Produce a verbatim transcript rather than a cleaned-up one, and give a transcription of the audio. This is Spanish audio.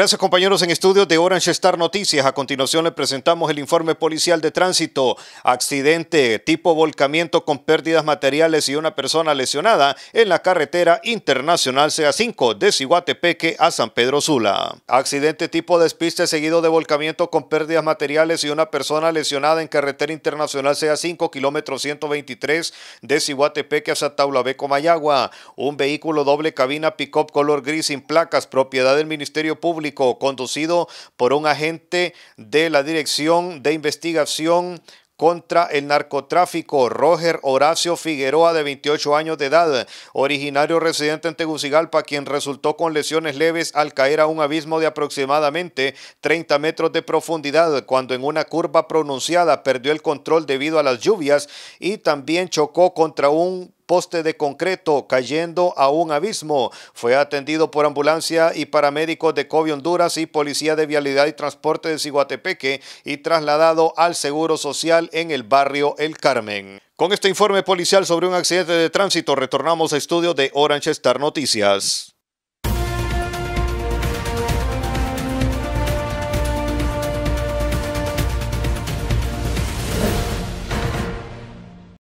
Gracias, compañeros en estudios de Orange Star Noticias. A continuación le presentamos el informe policial de tránsito. Accidente tipo volcamiento con pérdidas materiales y una persona lesionada en la carretera internacional C A cinco de Ciguatepeque a San Pedro Sula. Accidente tipo despiste seguido de volcamiento con pérdidas materiales y una persona lesionada en carretera internacional C A cinco, kilómetro ciento veintitrés de Ciguatepeque a Sataulabeco, Mayagua. Un vehículo doble cabina pick-up color gris sin placas, propiedad del Ministerio Público, conducido por un agente de la Dirección de Investigación contra el Narcotráfico, Roger Horacio Figueroa, de veintiocho años de edad, originario residente en Tegucigalpa, quien resultó con lesiones leves al caer a un abismo de aproximadamente treinta metros de profundidad, cuando en una curva pronunciada perdió el control debido a las lluvias y también chocó contra un poste de concreto, cayendo a un abismo. Fue atendido por ambulancia y paramédicos de COVID Honduras y Policía de Vialidad y Transporte de Ciguatepeque y trasladado al Seguro Social en el barrio El Carmen. Con este informe policial sobre un accidente de tránsito, retornamos a estudios de Orange Star Noticias.